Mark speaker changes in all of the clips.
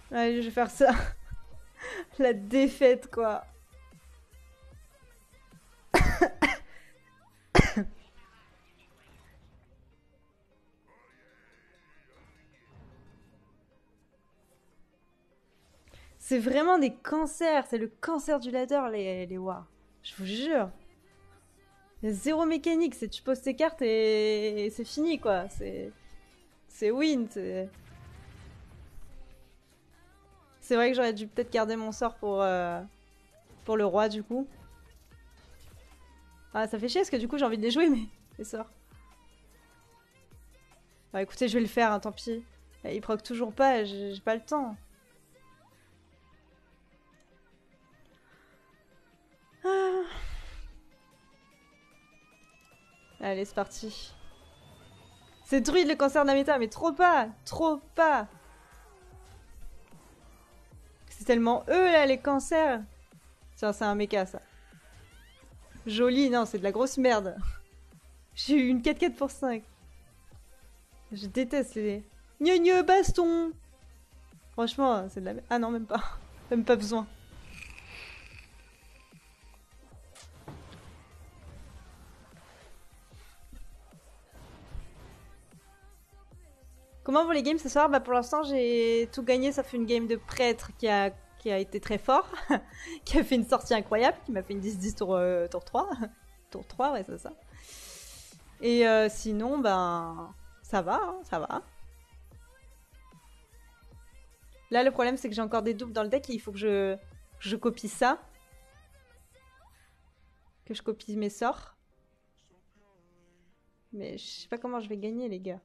Speaker 1: Allez, je vais faire ça. La défaite, quoi. C'est vraiment des cancers. C'est le cancer du ladder, les War. Je vous jure. Il y a zéro mécanique. C'est tu poses tes cartes et c'est fini, quoi. C'est win. C'est vrai que j'aurais dû peut-être garder mon sort pour le roi, du coup. Ah, ça fait chier parce que du coup, j'ai envie de les jouer, mais les sorts. Bah écoutez, je vais le faire, hein, tant pis. Il proc toujours pas, j'ai pas le temps. Ah. Allez, c'est parti. C'est druide le cancer de la méta, mais trop pas. Trop pas. C'est tellement eux là, les cancers. Tiens, c'est un méca ça. Joli, non, c'est de la grosse merde. J'ai eu une 4-4 pour 5. Je déteste les... Gneu baston. Franchement, c'est de la merde. Ah non, même pas. Même pas besoin. Comment vont les games ce soir? Bah pour l'instant j'ai tout gagné sauf une game de prêtre qui a été très fort, qui a fait une sortie incroyable, qui m'a fait une 10-10 tour 3. Tour 3, ouais c'est ça. Et sinon ben ça va, hein, ça va. Là le problème c'est que j'ai encore des doubles dans le deck et il faut que je copie ça. Que je copie mes sorts. Mais je sais pas comment je vais gagner les gars.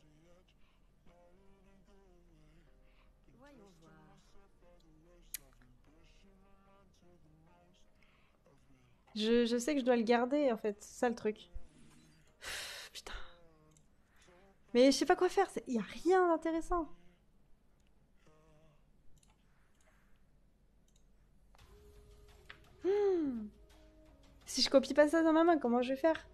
Speaker 1: Je sais que je dois le garder en fait, c'est ça le truc. Putain. Mais je sais pas quoi faire, y a rien d'intéressant. Si je copie pas ça dans ma main, comment je vais faire?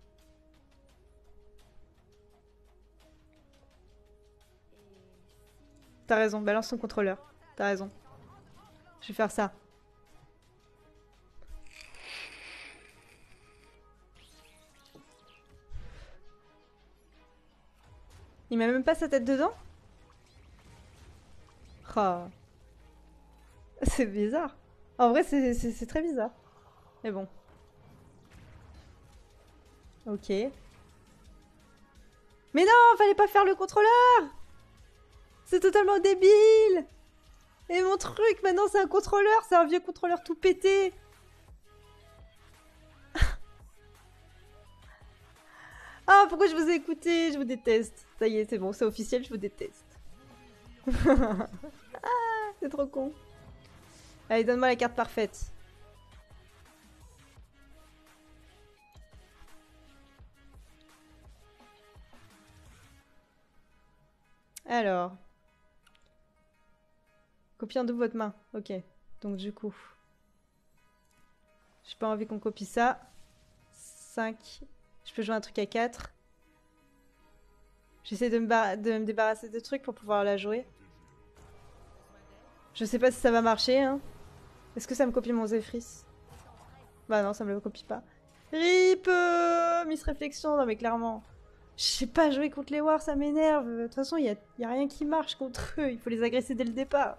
Speaker 1: T'as raison, balance ton contrôleur. T'as raison. Je vais faire ça. Il met même pas sa tête dedans? Oh. C'est bizarre. En vrai, c'est très bizarre. Mais bon. Ok. Mais non, fallait pas faire le contrôleur! C'est totalement débile! Et mon truc, maintenant, c'est un contrôleur. C'est un vieux contrôleur tout pété. Ah, pourquoi je vous ai écouté? Je vous déteste. Ça y est, c'est bon, c'est officiel, je vous déteste. Ah, c'est trop con. Allez, donne-moi la carte parfaite. Alors. Copie en double votre main. Ok. Donc du coup. J'ai pas envie qu'on copie ça. 5. Je peux jouer un truc à 4. J'essaie de me débarrasser de trucs pour pouvoir la jouer. Je sais pas si ça va marcher, hein. Est-ce que ça me copie mon Zephyrs? Bah non, ça me le copie pas. RIP Miss Réflexion, non mais clairement. Je sais pas jouer contre les Wars, ça m'énerve. De toute façon, y a rien qui marche contre eux. Il faut les agresser dès le départ.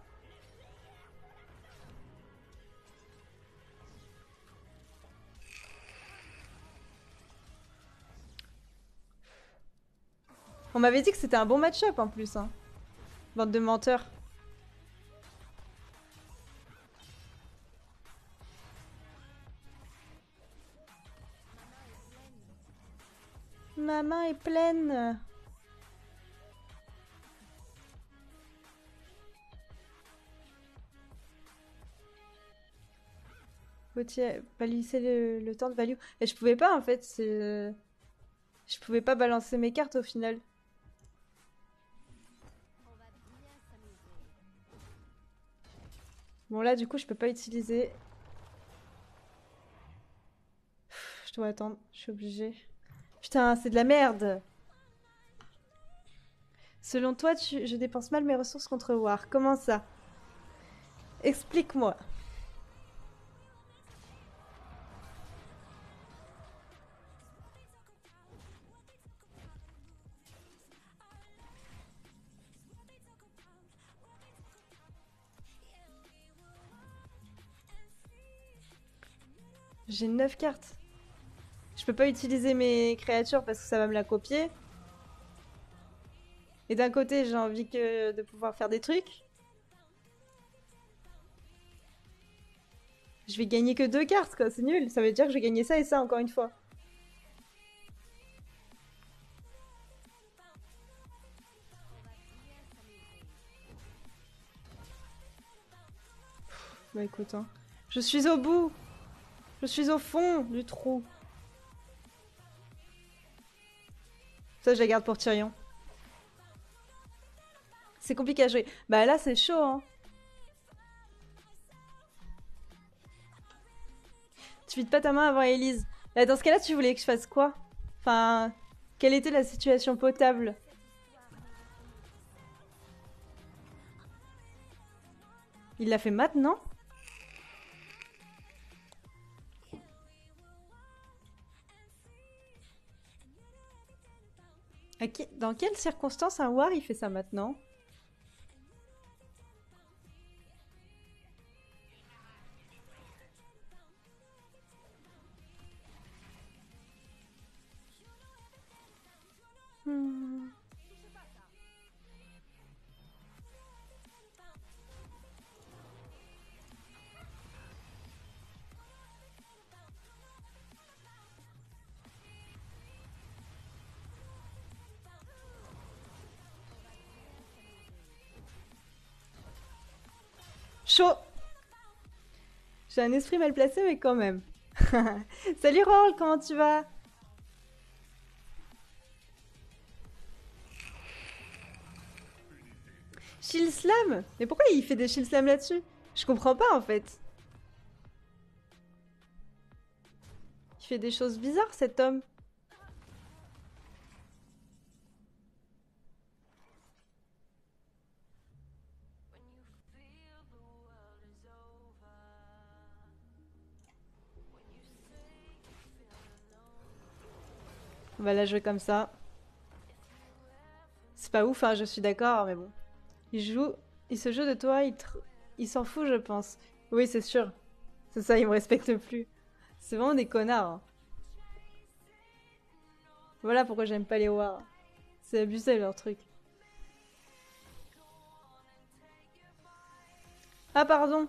Speaker 1: On m'avait dit que c'était un bon match-up en plus, hein. Bande de menteurs. Ma main est pleine. Faut-il pas lisser le temps de value? Et je pouvais pas en fait. Je pouvais pas balancer mes cartes au final. Bon là du coup je peux pas utiliser. Je dois attendre, je suis obligée. Putain, c'est de la merde. Selon toi, je dépense mal mes ressources contre War. Comment ça? Explique-moi. J'ai 9 cartes. Je peux pas utiliser mes créatures parce que ça va me la copier. Et d'un côté, j'ai envie de pouvoir faire des trucs. Je vais gagner que 2 cartes, quoi. C'est nul. Ça veut dire que je vais gagner ça et ça encore une fois. Bah écoute, hein. Je suis au bout. Je suis au fond du trou. Ça, je la garde pour Tyrion. C'est compliqué à jouer. Bah là, c'est chaud, hein. Tu vides pas ta main avant Elise. Là, dans ce cas-là, tu voulais que je fasse quoi? Enfin, quelle était la situation potable? Il l'a fait maintenant? Dans quelles circonstances un war il fait ça maintenant? Hmm. Chaud! J'ai un esprit mal placé, mais quand même. Salut Roll, comment tu vas? Shield Slam? Mais pourquoi il fait des Shield Slam là-dessus? Je comprends pas en fait. Il fait des choses bizarres cet homme. On va la jouer comme ça. C'est pas ouf, hein, je suis d'accord, mais bon. Il se joue de toi, il s'en fout, je pense. Oui, c'est sûr. C'est ça, il me respecte plus. C'est vraiment des connards, hein. Voilà pourquoi j'aime pas les wars. C'est abusé leur truc. Ah, pardon.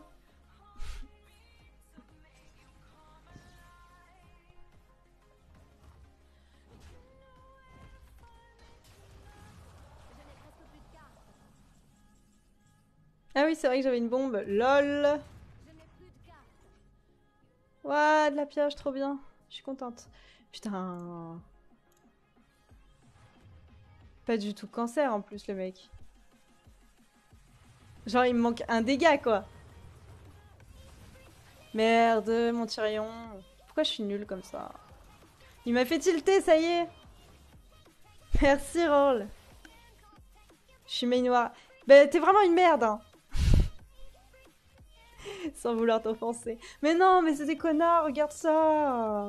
Speaker 1: Ah oui, c'est vrai que j'avais une bombe. LOL. Ouah, de la pioche, trop bien. Je suis contente. Putain. Pas du tout cancer en plus, le mec. Genre, il me manque un dégât, quoi. Merde, mon Tyrion. Pourquoi je suis nulle comme ça? Il m'a fait tilter, ça y est. Merci, Roll. Je suis main noire. Bah, t'es vraiment une merde, hein. Sans vouloir t'offenser. Mais non, mais c'est des connards, regarde ça.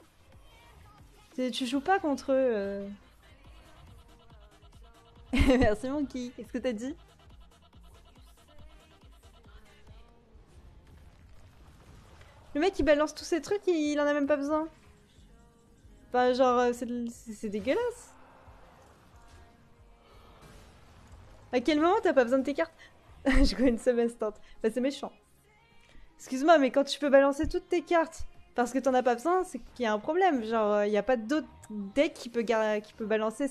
Speaker 1: Tu joues pas contre eux. Merci, Monkey. Qu'est-ce que t'as dit? Le mec, il balance tous ces trucs, il en a même pas besoin. Enfin, genre, c'est dégueulasse. À quel moment t'as pas besoin de tes cartes? Je connais une sub instant. Bah, c'est méchant. Excuse-moi, mais quand tu peux balancer toutes tes cartes parce que t'en as pas besoin, c'est qu'il y a un problème. Genre, il n'y a pas d'autre deck qui peut balancer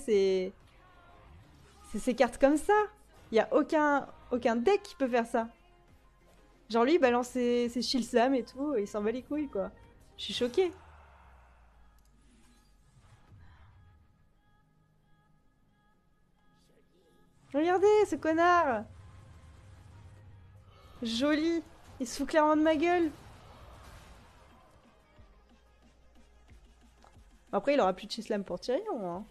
Speaker 1: ces cartes comme ça. Il n'y a aucun deck qui peut faire ça. Genre, lui, il balance ses Shield Slam et tout, et il s'en bat les couilles, quoi. Je suis choquée. Regardez, ce connard! Joli! Il se fout clairement de ma gueule! Après, il aura plus de Chislam pour Tyrion, hein.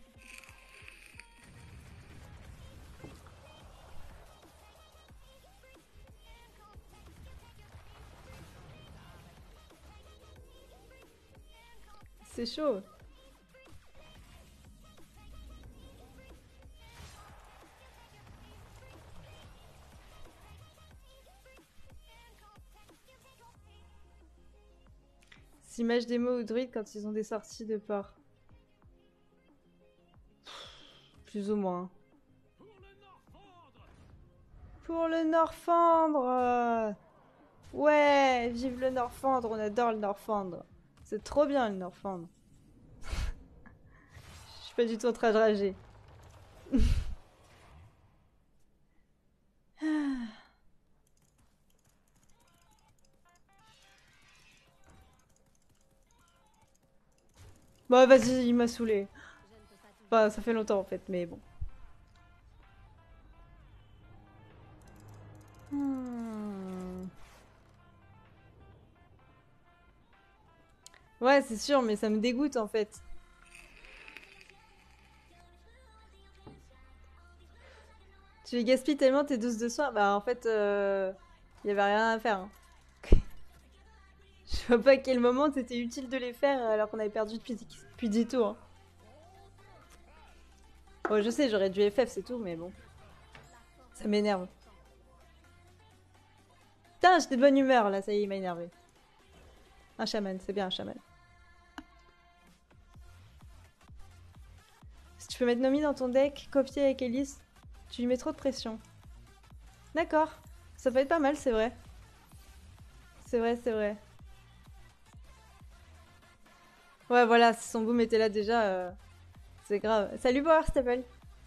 Speaker 1: C'est chaud. Image démo ou druide quand ils ont des sorties de port. Plus ou moins. Pour le Norfandre. Ouais, vive le Norfandre, on adore le Norfandre. C'est trop bien le Norfandre. Je suis pas du tout en train de rager. Bah vas-y, il m'a saoulé. Bah ça fait longtemps en fait, mais bon. Ouais, c'est sûr, mais ça me dégoûte en fait. Tu les gaspilles tellement tes doses de soins. Bah en fait, y avait rien à faire. Hein. Je vois pas à quel moment c'était utile de les faire alors qu'on avait perdu depuis 10 tours. Hein. Bon, je sais, j'aurais dû FF, c'est tout, mais bon. Ça m'énerve. Putain, j'étais de bonne humeur là, ça y est, il m'a énervé. Un chaman, c'est bien un chaman. Si tu peux mettre Nomi dans ton deck, copier avec Elise, tu lui mets trop de pression. D'accord, ça peut être pas mal, c'est vrai. C'est vrai, c'est vrai. Ouais, voilà, si son boom était là déjà, c'est grave. Salut Power Staple.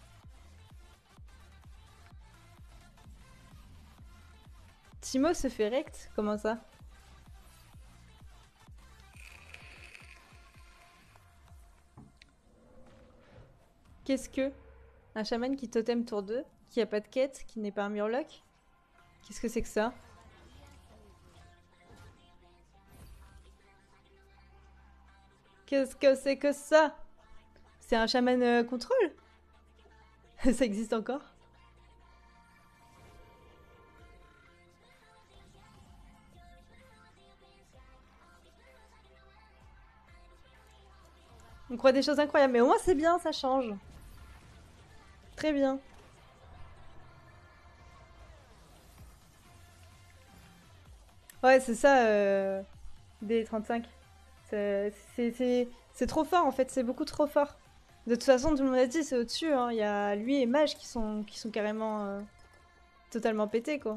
Speaker 1: Timo se fait rect? Comment ça? Qu'est-ce que? Un chaman qui totem tour 2, qui a pas de quête, qui n'est pas un murloc? Qu'est-ce que c'est que ça? Qu'est-ce que c'est que ça? C'est un chaman contrôle? Ça existe encore? On croit des choses incroyables, mais au moins c'est bien, ça change. Très bien. Ouais, c'est ça, D35. C'est trop fort en fait, c'est beaucoup trop fort. De toute façon, tout le monde a dit, c'est au-dessus. Hein. Il y a lui et Mage qui sont carrément totalement pétés quoi.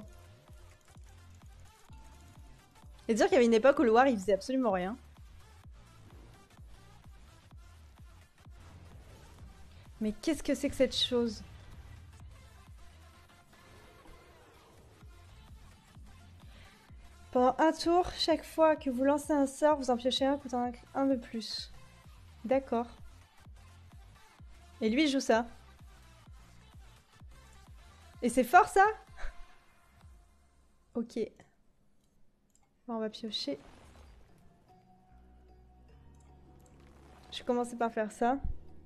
Speaker 1: Et dire qu'il y avait une époque où le War il faisait absolument rien. Mais qu'est-ce que c'est que cette chose? Pendant un tour, chaque fois que vous lancez un sort, vous en piochez un coûtant un de plus. D'accord. Et lui il joue ça. Et c'est fort ça? Ok. Bon, on va piocher. Je vais commencer par faire ça.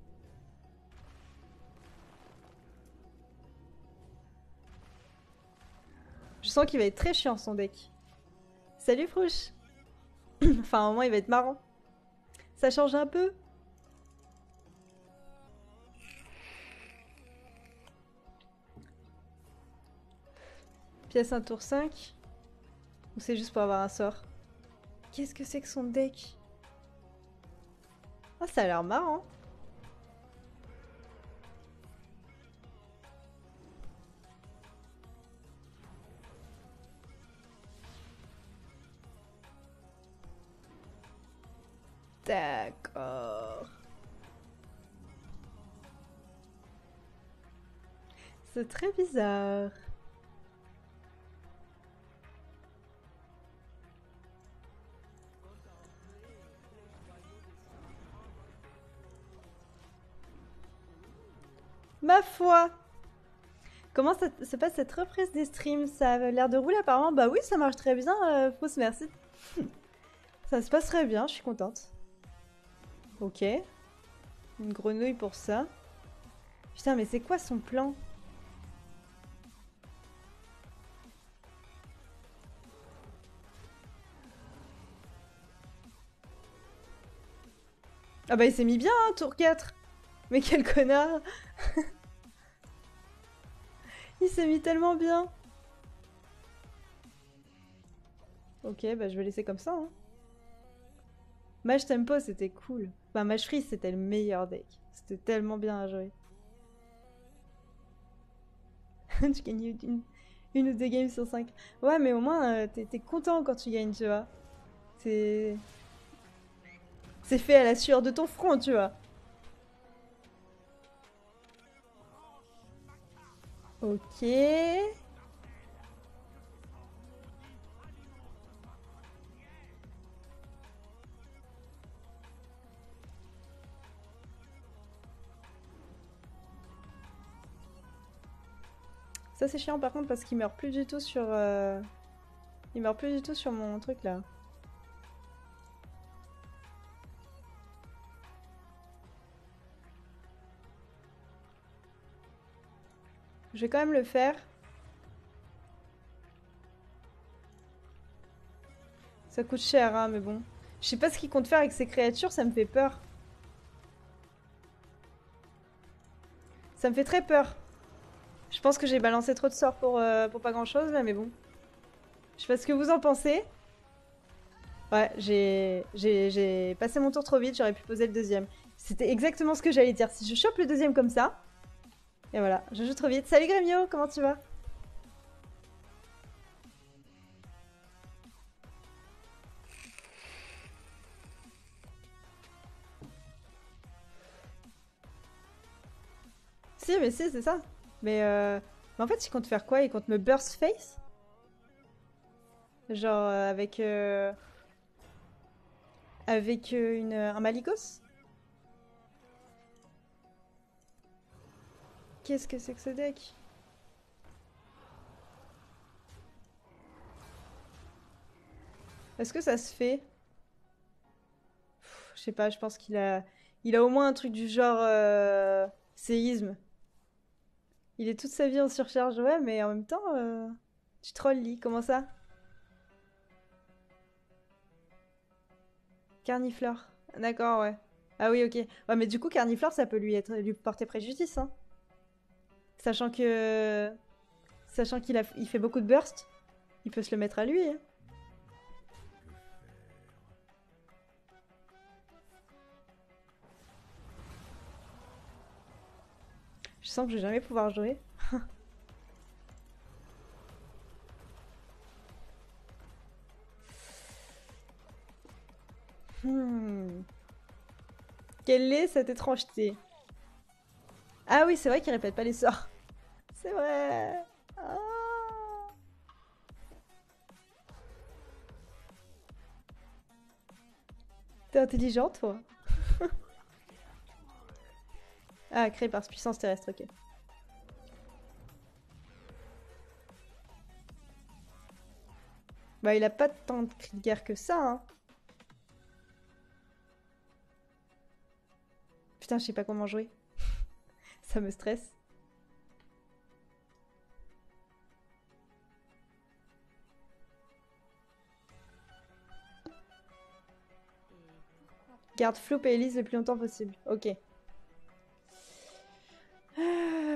Speaker 1: Je sens qu'il va être très chiant son deck. Salut Frouche. Enfin, au moins il va être marrant. Ça change un peu. Pièce 1 tour 5. Ou c'est juste pour avoir un sort? Qu'est-ce que c'est que son deck? Ah, ça a l'air marrant. D'accord. C'est très bizarre. Ma foi. Comment ça se passe cette reprise des streams? Ça a l'air de rouler apparemment. Bah oui, ça marche très bien, Fausse, merci. Ça se passe très bien, je suis contente. Ok. Une grenouille pour ça. Putain, mais c'est quoi son plan? Ah bah il s'est mis bien, hein, tour 4. Mais quel connard. Il s'est mis tellement bien. Ok, bah je vais laisser comme ça. Hein. Mage Tempo, c'était cool. Bah Mage Freeze, c'était le meilleur deck. C'était tellement bien à jouer. Tu gagnes une ou deux games sur 5. Ouais, mais au moins, t'es content quand tu gagnes, tu vois. C'est... C'est fait à la sueur de ton front, tu vois. Ok. Ça c'est chiant par contre parce qu'il meurt plus du tout sur... Il meurt plus du tout sur mon truc là. Je vais quand même le faire. Ça coûte cher hein mais bon. Je sais pas ce qu'il compte faire avec ces créatures, ça me fait peur. Ça me fait très peur. Je pense que j'ai balancé trop de sorts pour pas grand chose là mais bon. Je sais pas ce que vous en pensez. Ouais, j'ai passé mon tour trop vite, j'aurais pu poser le deuxième. C'était exactement ce que j'allais dire. Si je chope le deuxième comme ça, et voilà, je joue trop vite. Salut Grémio, comment tu vas? Si, mais si, c'est ça. Mais en fait, il compte faire quoi? Il compte me burst face? Genre avec un Malikos? Qu'est-ce que c'est que ce deck? Est-ce que ça se fait? Je sais pas, je pense il a au moins un truc du genre séisme. Il est toute sa vie en surcharge, ouais, mais en même temps, tu trolls, Lee. Comment ça? Carniflore. D'accord, ouais. Ah oui, ok. Ouais, mais du coup, Carniflore, ça peut lui porter préjudice, hein. Sachant que... Sachant il fait beaucoup de burst, il peut se le mettre à lui, hein. Je sens que je vais jamais pouvoir jouer. Hmm. Quelle est cette étrangeté? Ah oui, c'est vrai qu'il répète pas les sorts. C'est vrai. Ah. T'es intelligent, toi. Ah, créé par puissance terrestre, ok. Bah, il a pas tant de cris de guerre que ça, hein. Putain, je sais pas comment jouer. Ça me stresse. Garde Floop et Elise le plus longtemps possible. Ok. Ah,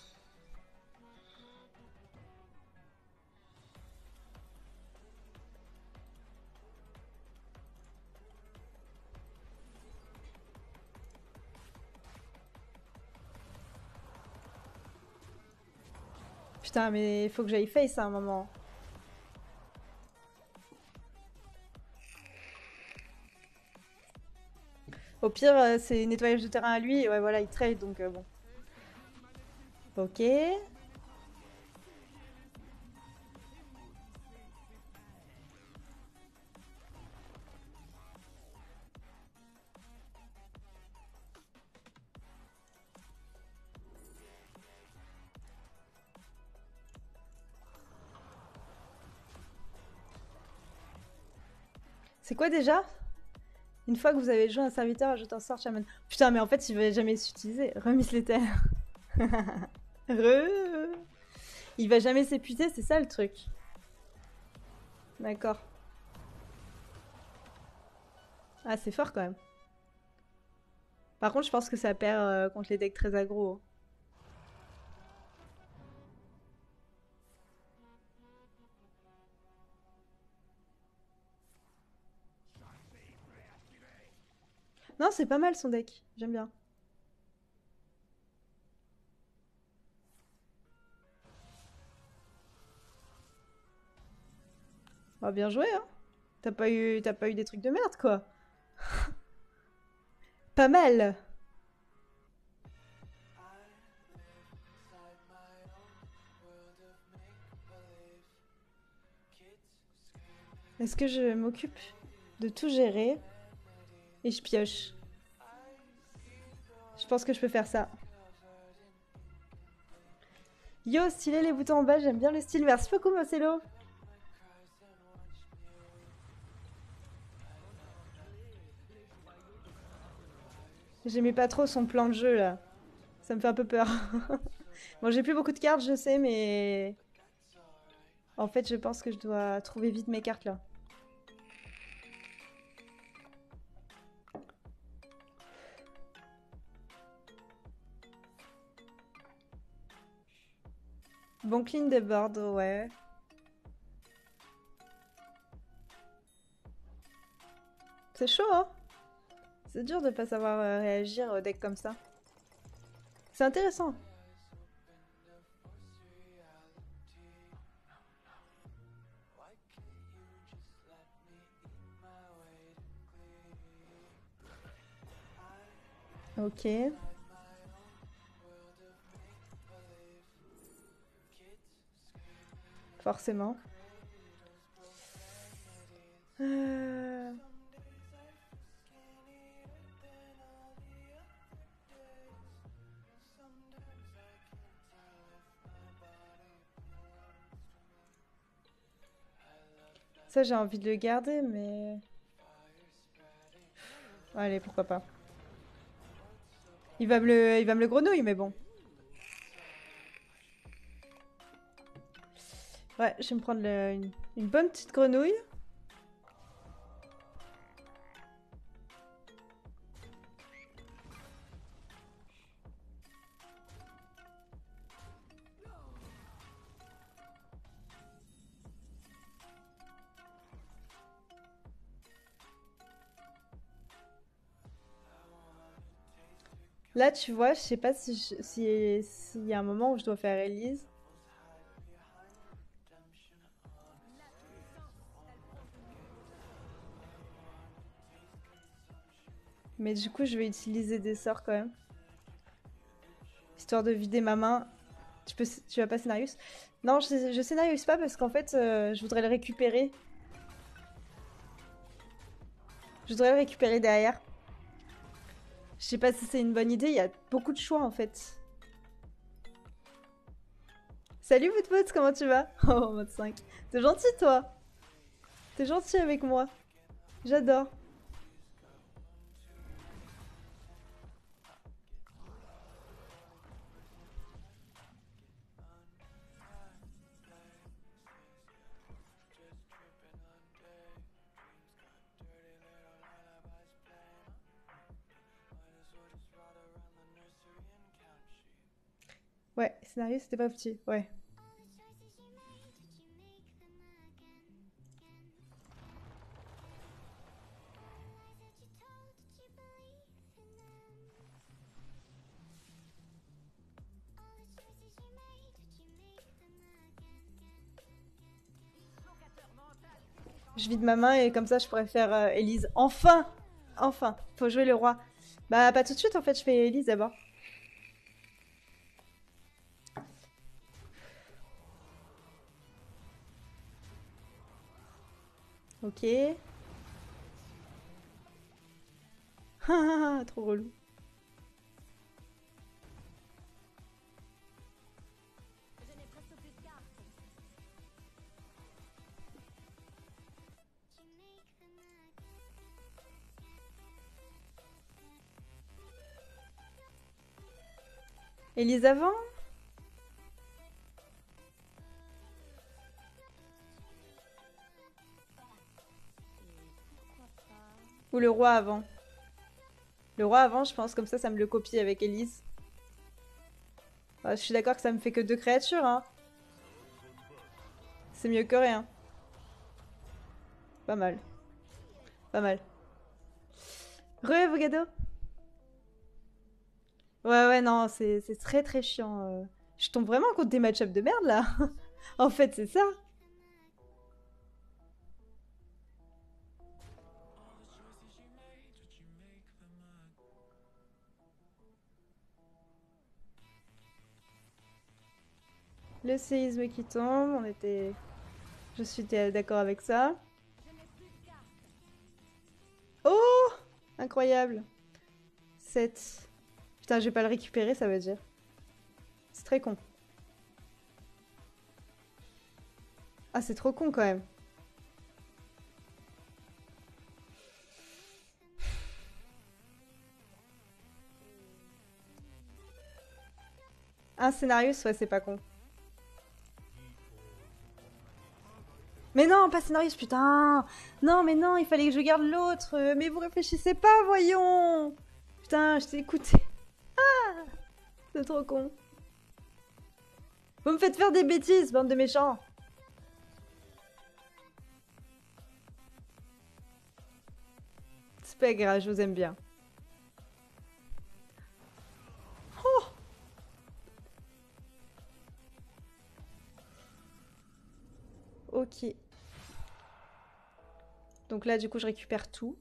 Speaker 1: putain, mais il faut que j'aille face à un moment. Au pire, c'est nettoyage de terrain à lui. Et ouais, voilà, il trade, donc bon. Ok. C'est quoi déjà? Une fois que vous avez joué un serviteur, ajoute un sort chaman. Putain, mais en fait, il va jamais s'utiliser. Remise l'éther. Re. Il va jamais s'épuiser, c'est ça le truc. D'accord. Ah, c'est fort quand même. Par contre, je pense que ça perd contre les decks très aggro. Non, c'est pas mal son deck. J'aime bien. Bah, bien joué, hein. T'as pas eu des trucs de merde, quoi. Pas mal. Est-ce que je m'occupe de tout gérer et je pioche? Je pense que je peux faire ça. Yo, stylé les boutons en bas, j'aime bien le style. Merci beaucoup, Marcelo. J'aimais pas trop son plan de jeu là. Ça me fait un peu peur. Bon, j'ai plus beaucoup de cartes, je sais, mais en fait, je pense que je dois trouver vite mes cartes là. Bon clean de board, ouais. C'est chaud, hein? C'est dur de pas savoir réagir au deck comme ça. C'est intéressant. Ok. Forcément. Euh, Ça, j'ai envie de le garder, mais... Allez, pourquoi pas. Il va me le grenouille, mais bon. Ouais, je vais me prendre une bonne petite grenouille. Là, tu vois, je sais pas s'il y a un moment où je dois faire Elise. Mais du coup, je vais utiliser des sorts quand même. Histoire de vider ma main. Tu vas pas Scénarius? Non, je Scénarius pas parce qu'en fait, je voudrais le récupérer. Je voudrais le récupérer derrière. Je sais pas si c'est une bonne idée, il y a beaucoup de choix en fait. Salut Bootboot, comment tu vas? Oh, mode 5. T'es gentil toi. T'es gentil avec moi. J'adore. Ouais, scénario, c'était pas petit. Ouais. Je vide ma main et comme ça, je pourrais faire Elise. Enfin! Enfin! Faut jouer le roi. Bah, pas tout de suite en fait, je fais Elise d'abord. Ok. Trop relou. Elise avant? Ou le roi avant? Le roi avant, je pense, comme ça me le copie avec Elise. Ah, je suis d'accord que ça me fait que 2 créatures, hein. C'est mieux que rien. Pas mal. Pas mal. Re, Vogado. Ouais, ouais, non, c'est très très chiant. Je tombe vraiment contre des match-ups de merde, là. En fait, c'est ça. Le séisme qui tombe, on était... Je suis d'accord avec ça. Oh! Incroyable. 7. Putain, je vais pas le récupérer, ça veut dire. C'est très con. Ah, c'est trop con quand même. Un scénario, ouais, c'est pas con. Mais non, pas scénario, putain! Non, mais non, il fallait que je garde l'autre! Mais vous réfléchissez pas, voyons! Putain, je t'ai écouté. Ah! C'est trop con. Vous me faites faire des bêtises, bande de méchants! C'est pas grave, je vous aime bien. Oh! Ok. Donc là, du coup, je récupère tout.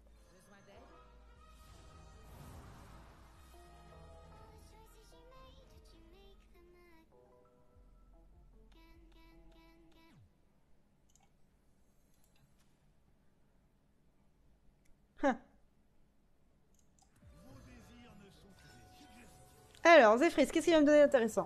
Speaker 1: Hein. Alors, Zephyr, qu'est-ce qu'il va me donner d'intéressant?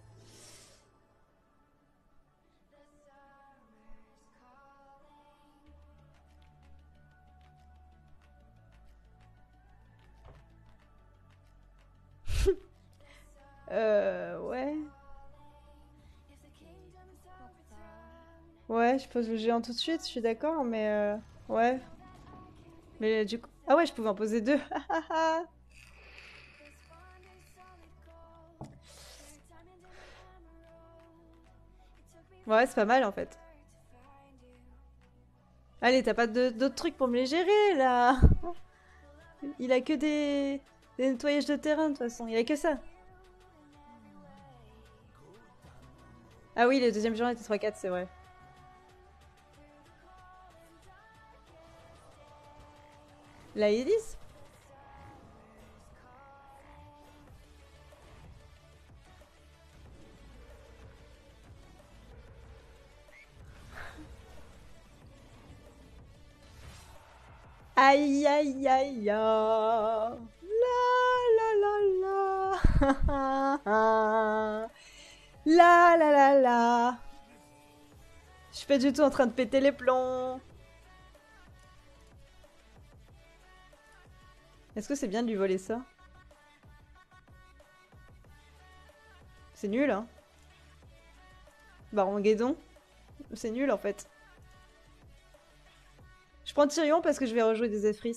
Speaker 1: Ouais. Ouais, je pose le géant tout de suite, je suis d'accord, mais ouais. Mais du coup... Ah ouais, je pouvais en poser 2. Ouais, c'est pas mal en fait. Allez, t'as pas d'autres trucs pour me les gérer là. Il a que des nettoyages de terrain de toute façon, il a que ça. Ah oui, le deuxième géant était 3-4, c'est vrai. La Elise. Aïe aïe aïe aïe. La la la la. La la la la. Je suis pas du tout en train de péter les plombs. Est-ce que c'est bien de lui voler ça? C'est nul, hein. Baron Guédon. C'est nul en fait. Je prends Tyrion parce que je vais rejouer des Zephyrs.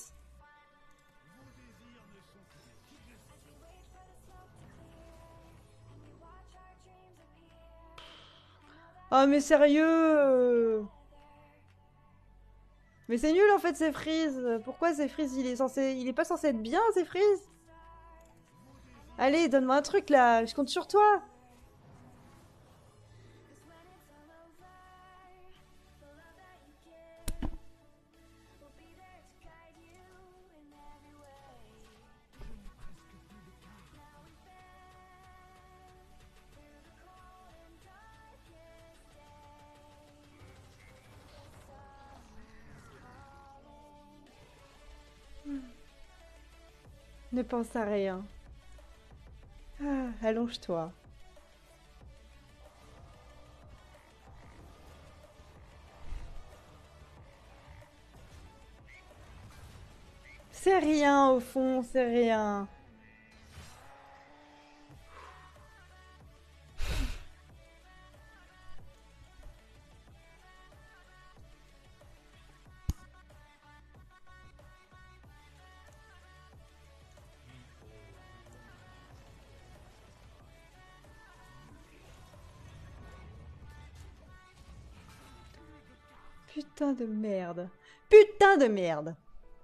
Speaker 1: Oh mais sérieux. Mais c'est nul en fait Zephyrs. Pourquoi Zephyrs il est pas censé être bien Zephyrs? Allez, donne-moi un truc là, je compte sur toi. Ne pense à rien. Ah, allonge-toi. C'est rien au fond, c'est rien. Putain de merde. Putain de merde.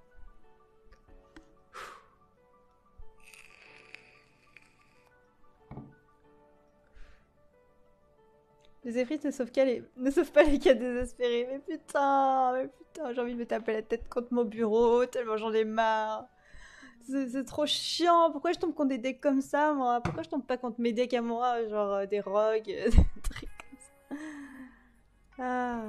Speaker 1: Les effrites ne sauvent pas les cas désespérés. Mais putain, j'ai envie de me taper la tête contre mon bureau, tellement j'en ai marre. C'est trop chiant. Pourquoi je tombe contre des decks comme ça, moi? Pourquoi je tombe pas contre mes decks à moi, genre des rogues, des trucs comme ça? Ah.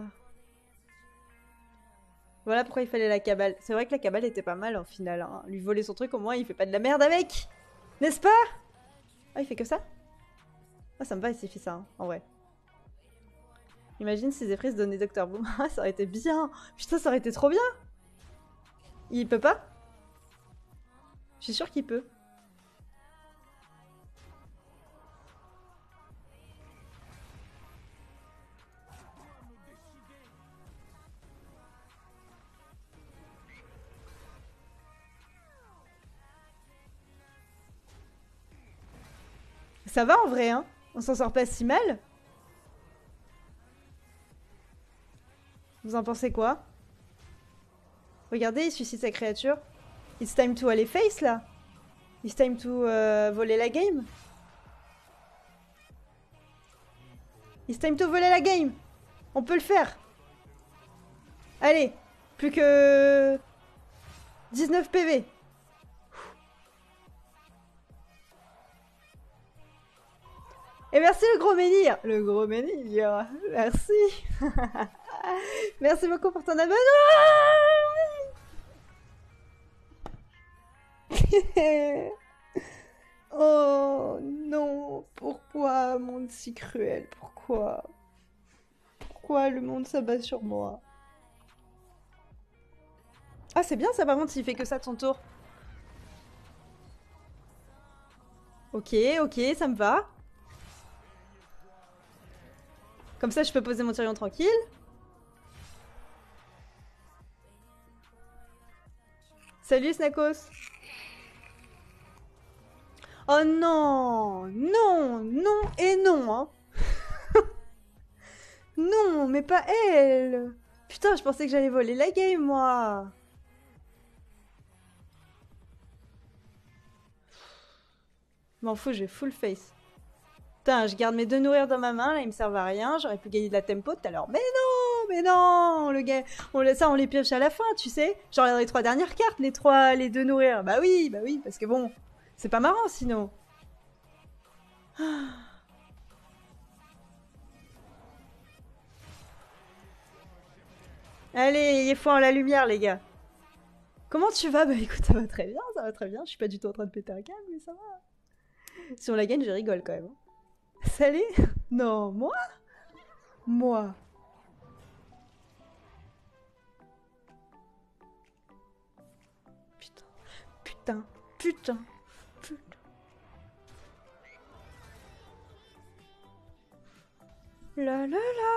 Speaker 1: Voilà pourquoi il fallait la cabale. C'est vrai que la cabale était pas mal en final. Hein. Lui voler son truc, au moins il fait pas de la merde avec. N'est-ce pas? Ah, il fait que ça? Ah, ça me va s'il fait ça, hein, en vrai. Imagine si Zephyr se donnait Dr Boom. Ah, ça aurait été bien. Putain, ça aurait été trop bien. Il peut pas? Je suis sûre qu'il peut. Ça va en vrai, hein? On s'en sort pas si mal. Vous en pensez quoi? Regardez, il suicide sa créature. It's time to aller face là. It's time to voler la game. It's time to voler la game. On peut le faire. Allez, plus que 19 PV. Et merci le gros menhir. Le gros menhir. Merci. Merci beaucoup pour ton abonnement. Oh non, pourquoi un monde si cruel? Pourquoi? Pourquoi le monde s'abat sur moi? Ah, c'est bien ça par contre s'il fait que ça de son tour. Ok, ok, ça me va. Comme ça, je peux poser mon Tyrion tranquille. Salut Snakos. Oh non, non, non et non, hein. Non, mais pas elle. Putain, je pensais que j'allais voler la game, moi. M'en fous, j'ai full face. Putain, je garde mes 2 nourrir dans ma main, là, ils me servent à rien. J'aurais pu gagner de la tempo tout à l'heure. Mais non, le gars, on les pioche à la fin, tu sais. Genre les 3 dernières cartes, les 2 nourrir. Bah oui, parce que bon, c'est pas marrant sinon. Allez, il faut en la lumière, les gars. Comment tu vas? Bah écoute, ça va très bien, ça va très bien. Je suis pas du tout en train de péter un câble, mais ça va. Si on la gagne, je rigole quand même. Salut? Non, moi? Moi. Putain, putain, putain, putain. La la la.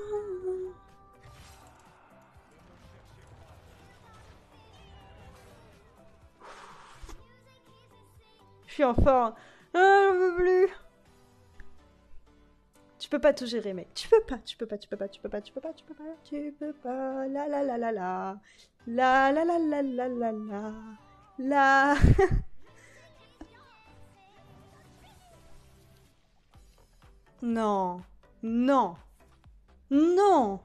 Speaker 1: Je suis en forme. Ah, j'en veux plus. Tu peux pas tout gérer, mec. Tu peux pas. La la la la la. La la la la la la la. La. Non. Non. Non.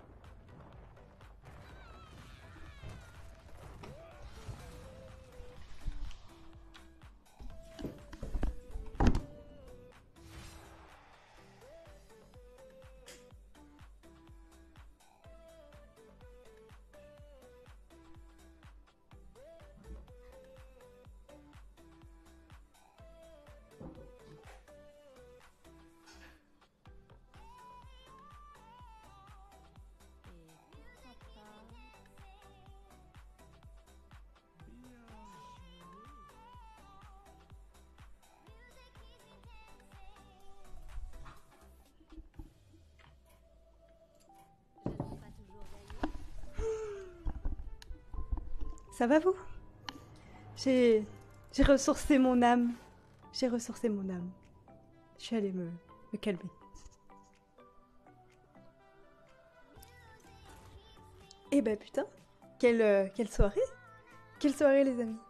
Speaker 1: Ça va vous? J'ai ressourcé mon âme. J'ai ressourcé mon âme. Je suis allée me calmer. Eh bah putain, quelle soirée! Quelle soirée les amis!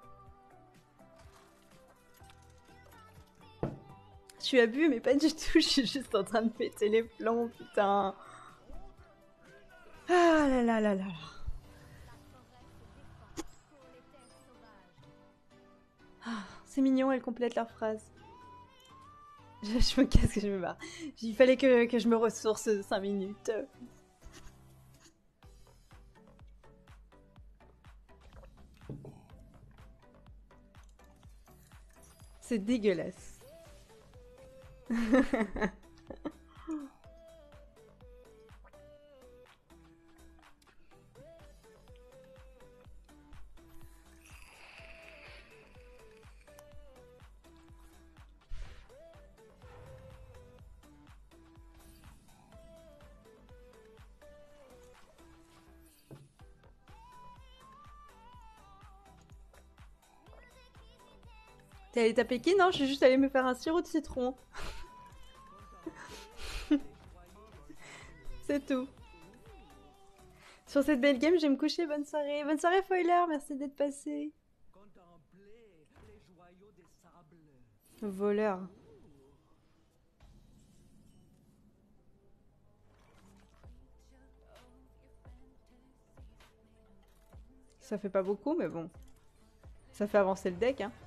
Speaker 1: Je suis à bu mais pas du tout, je suis juste en train de péter les plombs, putain! Ah là là là là là! Ah, c'est mignon, elles complètent leur phrase. Je me casse que je me barre. Il fallait que je me ressource 5 minutes. C'est dégueulasse. T'es allé taper qui? Non, je suis juste allée me faire un sirop de citron. C'est tout. Sur cette belle game, je vais me coucher. Bonne soirée. Bonne soirée, Foiler. Merci d'être passé. Voleur. Ça fait pas beaucoup, mais bon. Ça fait avancer le deck, hein.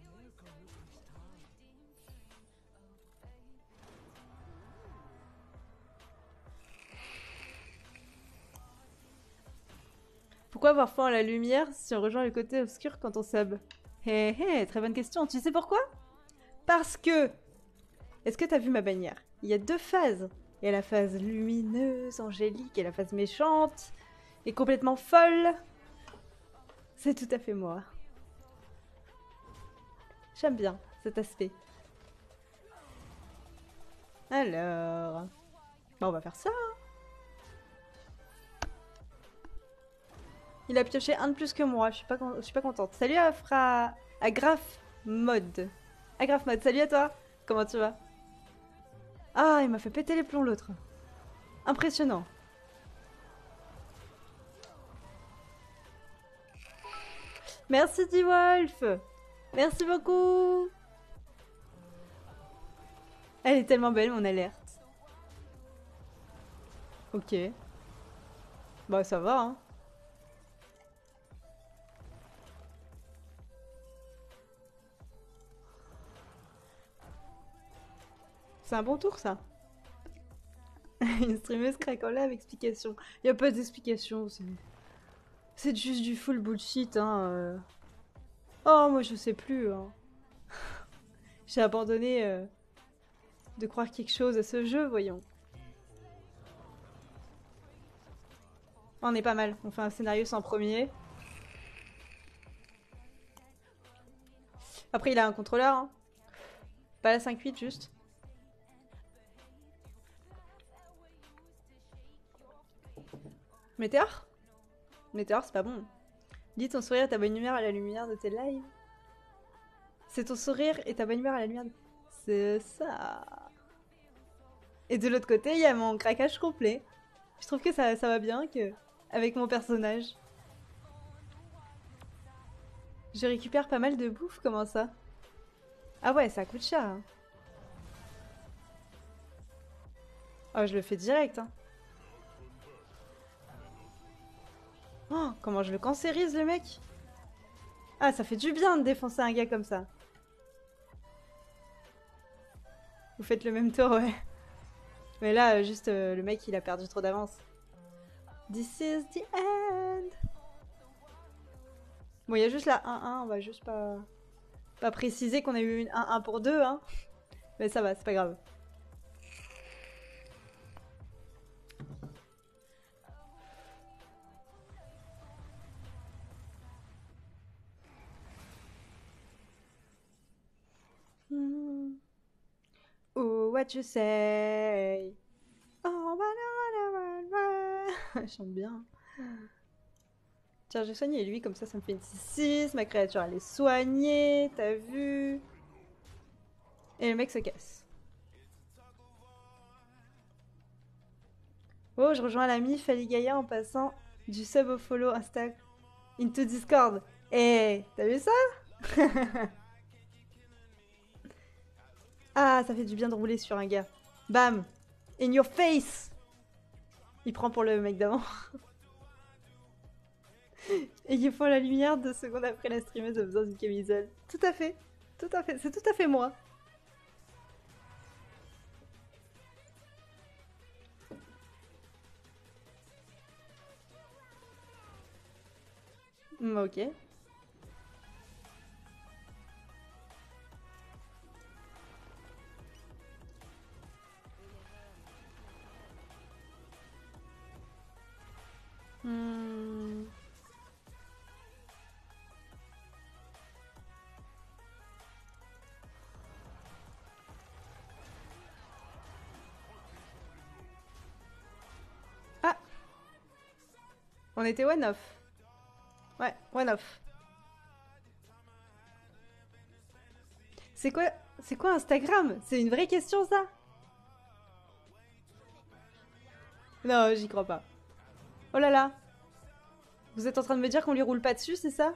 Speaker 1: Pourquoi avoir foi en la lumière si on rejoint le côté obscur quand on sub? Hé hé, très bonne question. Tu sais pourquoi? Parce que... Est-ce que t'as vu ma bannière? Il y a 2 phases. Il y a la phase lumineuse, angélique, et la phase méchante, et complètement folle. C'est tout à fait moi. J'aime bien cet aspect. Alors... Bon, on va faire ça. Il a pioché un de plus que moi, je suis pas contente. Salut Agraf Mode. Agraf Mode, salut à toi. Comment tu vas? Ah, il m'a fait péter les plombs l'autre. Impressionnant. Merci D-Wolf. Merci beaucoup. Elle est tellement belle mon alerte. Ok. Bah ça va hein. C'est un bon tour ça. Une streameuse craque en live, explication. Y a pas d'explication, c'est juste du full bullshit hein. Oh moi je sais plus hein. J'ai abandonné de croire quelque chose à ce jeu, voyons. On est pas mal, on fait un scénario sans premier. Après il a un contrôleur hein. Pas la 5-8 juste. Météore? Météore, c'est pas bon. Dis ton sourire et ta bonne humeur à la lumière de tes lives. C'est ton sourire et ta bonne humeur à la lumière de... C'est ça. Et de l'autre côté, il y a mon craquage complet. Je trouve que ça va bien avec mon personnage. Je récupère pas mal de bouffe, comment ça? Ah ouais, ça coûte cher. Hein. Oh, je le fais direct. Hein. Oh, comment je le cancérise, le mec? Ah, ça fait du bien de défoncer un gars comme ça. Vous faites le même tour, ouais. Mais là, juste, le mec, il a perdu trop d'avance. This is the end. Bon, il y a juste la 1-1, on va juste pas préciser qu'on a eu une 1-1 pour 2, hein. Mais ça va, c'est pas grave. Oh, what you say? Oh, je chante bien. Tiens, j'ai soigné lui, comme ça me fait une 6-6. Ma créature, elle est soignée, t'as vu? Et le mec se casse. Oh, je rejoins l'ami Faligaya en passant Du sub au follow Insta. Into Discord. Eh, t'as vu ça? Ah, ça fait du bien de rouler sur un gars. Bam! In your face! Il prend pour le mec d'avant. Et ils font la lumière 2 secondes après la streameuse a besoin d'une camisole. Tout à fait. Tout à fait. C'est tout à fait moi. Ok. Hmm. Ah! On était one off. Ouais, one off. C'est quoi Instagram? C'est une vraie question ça? Non, j'y crois pas. Oh là là. Vous êtes en train de me dire qu'on lui roule pas dessus, c'est ça?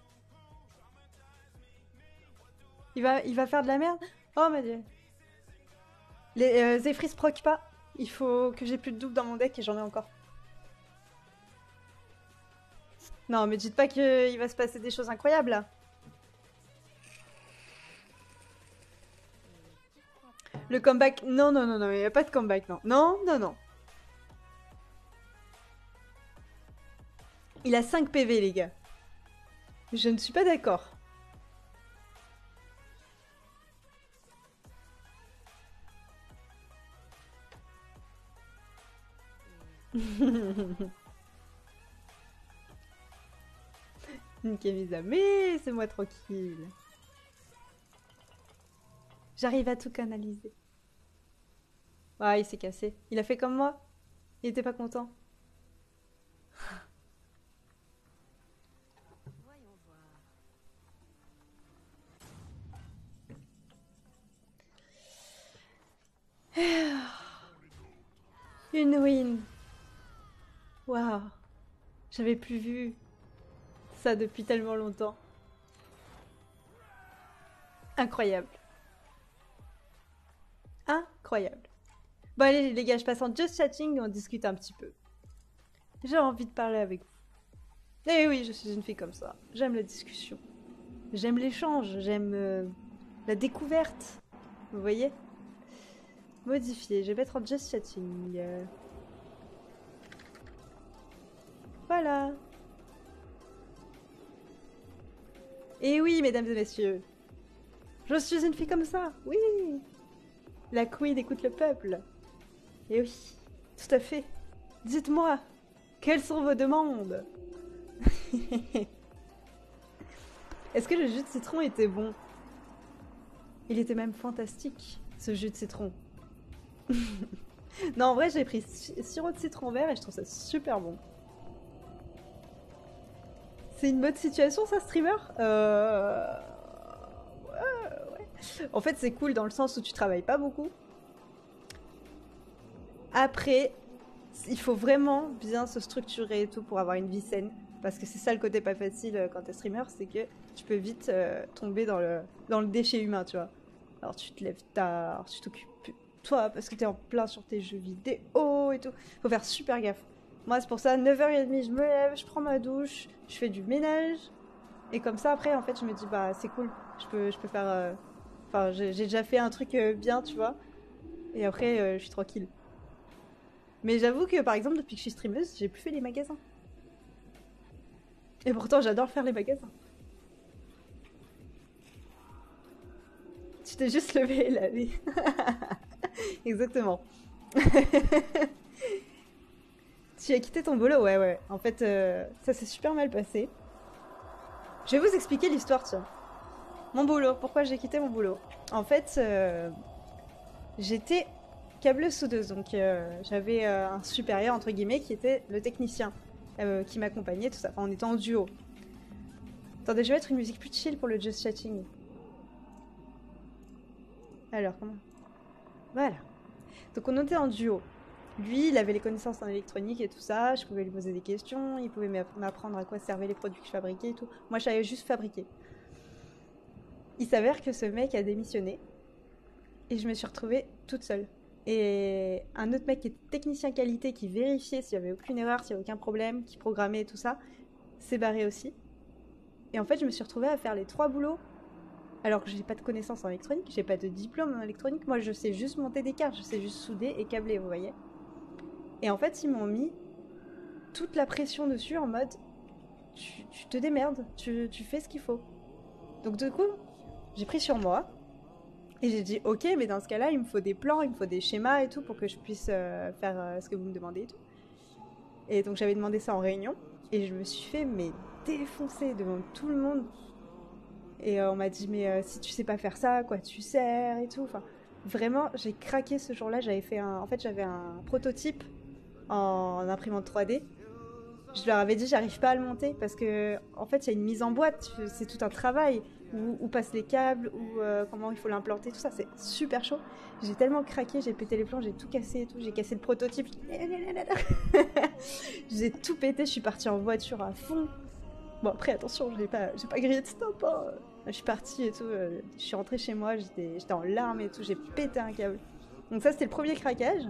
Speaker 1: Il va faire de la merde? Oh mon dieu. Les Zephyr se proc pas. Il faut que j'ai plus de double dans mon deck et j'en ai encore. Non, mais dites pas qu'il va se passer des choses incroyables là. Le comeback. Non, non, non, non, il n'y a pas de comeback, non. Non, non, non. Il a 5 PV, les gars. Je ne suis pas d'accord. Une camisa, mais c'est moi tranquille. J'arrive à tout canaliser. Ah, il s'est cassé. Il a fait comme moi. Il était pas content. Une win. Waouh. J'avais plus vu ça depuis tellement longtemps. Incroyable. Incroyable. Bon allez les gars, je passe en just chatting et on discute un petit peu. J'ai envie de parler avec vous. Eh oui, je suis une fille comme ça. J'aime la discussion. J'aime l'échange. J'aime la découverte. Vous voyez? Modifier. Je vais mettre en just chatting. Voilà. Et oui, mesdames et messieurs. Je suis une fille comme ça. Oui. La queen écoute le peuple. Et oui, tout à fait. Dites-moi, quelles sont vos demandes? Est-ce que le jus de citron était bon? Il était même fantastique, ce jus de citron. Non, en vrai, j'ai pris sirop de citron vert et je trouve ça super bon. C'est une mode situation, ça, streamer? Ouais. En fait, c'est cool dans le sens où tu travailles pas beaucoup. Après, il faut vraiment bien se structurer et tout pour avoir une vie saine. Parce que c'est ça le côté pas facile quand t'es streamer, c'est que tu peux vite tomber dans le déchet humain, tu vois. Alors tu te lèves tard, tu t'occupes de toi parce que t'es en plein sur tes jeux vidéo et tout. Faut faire super gaffe. Moi c'est pour ça, 9h30 je me lève, je prends ma douche, je fais du ménage. Et comme ça après en fait je me dis bah c'est cool, je peux faire... Enfin j'ai déjà fait un truc bien, tu vois. Et après je suis tranquille. Mais j'avoue que par exemple depuis que je suis streameuse, j'ai plus fait les magasins. Et pourtant j'adore faire les magasins. Tu t'es juste levé et lavé. Exactement. Tu as quitté ton boulot, ouais, ouais. En fait, ça s'est super mal passé. Je vais vous expliquer l'histoire, tiens. Mon boulot, pourquoi j'ai quitté mon boulot? En fait, j'étais câbleuse soudeuse, donc j'avais un supérieur, entre guillemets, qui était le technicien, qui m'accompagnait, tout ça. Enfin, on était en duo. Attendez, je vais mettre une musique plus chill pour le just chatting. Alors, comment? Voilà. Donc on était en duo. Lui, il avait les connaissances en électronique et tout ça, je pouvais lui poser des questions, il pouvait m'apprendre à quoi servaient les produits que je fabriquais et tout. Moi, je savais juste fabriquer. Il s'avère que ce mec a démissionné et je me suis retrouvée toute seule. Et un autre mec qui était technicien qualité, qui vérifiait s'il n'y avait aucune erreur, s'il n'y avait aucun problème, qui programmait et tout ça, s'est barré aussi. Et en fait, je me suis retrouvée à faire les 3 boulots alors que j'ai pas de connaissances en électronique, j'ai pas de diplôme en électronique. Moi, je sais juste monter des cartes, je sais juste souder et câbler, vous voyez. Et en fait, ils m'ont mis toute la pression dessus en mode tu te démerdes, tu fais ce qu'il faut. Donc du coup, j'ai pris sur moi et j'ai dit ok, mais dans ce cas-là, il me faut des plans, il me faut des schémas et tout pour que je puisse faire ce que vous me demandez et tout. Et donc j'avais demandé ça en réunion et je me suis fait mais défoncer devant tout le monde. Et on m'a dit mais si tu sais pas faire ça, quoi tu sers et tout. Enfin, vraiment, j'ai craqué ce jour-là. En fait, j'avais un prototype en imprimante 3D. Je leur avais dit j'arrive pas à le monter parce que en fait il y a une mise en boîte, c'est tout un travail où passent les câbles, comment il faut l'implanter, tout ça, c'est super chaud. J'ai tellement craqué, j'ai pété les plombs, j'ai tout cassé et tout, j'ai cassé le prototype. J'ai tout pété, je suis partie en voiture à fond. Bon après attention, j'ai pas grillé de stop, hein. Je suis partie et tout, je suis rentrée chez moi, j'étais en larmes et tout, j'ai pété un câble. Donc ça c'était le premier craquage.